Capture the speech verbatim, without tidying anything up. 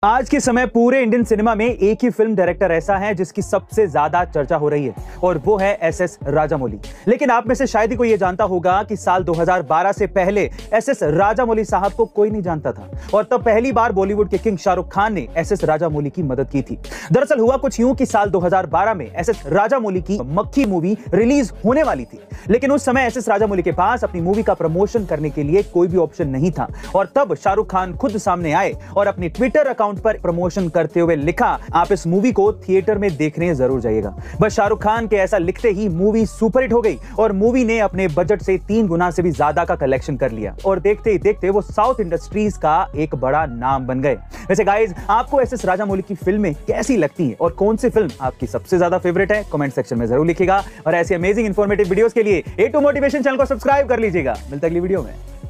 आज के समय पूरे इंडियन सिनेमा में एक ही फिल्म डायरेक्टर ऐसा है जिसकी सबसे ज्यादा चर्चा हो रही है और वो है एस एस राजामौली। लेकिन आप में से शायद ही कोई ये जानता होगा कि साल दो हज़ार बारह से पहले एस एस राजामौली साहब को कोई नहीं जानता था और तब पहली बार बॉलीवुड के किंग शाहरुख खान ने एस एस राजामौली की मदद की थी। दरअसल हुआ कुछ यूं कि साल दो हज़ार बारह में एस एस राजामौली की मक्खी मूवी रिलीज होने वाली थी, लेकिन उस समय एस एस राजामौली के पास अपनी मूवी का प्रमोशन करने के लिए कोई भी ऑप्शन नहीं था और तब शाहरुख खान खुद सामने आए और अपने ट्विटर अकाउंट पर प्रमोशन करते हुए लिखा, आप इस मूवी को थिएटर में देखने जरूर जाइएगा। बस शाहरुख खान के ऐसा लिखते ही मूवी सुपरहिट हो गई और मूवी ने अपने बजट से तीन गुना से भी ज्यादा का कलेक्शन कर लिया और देखते ही देखते वो साउथ इंडस्ट्रीज का एक बड़ा नाम बन गए। वैसे गाइस, आपको एस एस राजामौली की फिल्में कैसी लगती हैं और कौन सी फिल्म आपकी सबसे ज्यादा फेवरेट है, कमेंट सेक्शन में जरूर लिखिएगा और ऐसी अमेजिंग इंफॉर्मेटिव वीडियोस के लिए ए टू मोटिवेशन चैनल को सब्सक्राइब कर लीजिएगा। मिलते अगली वीडियो में।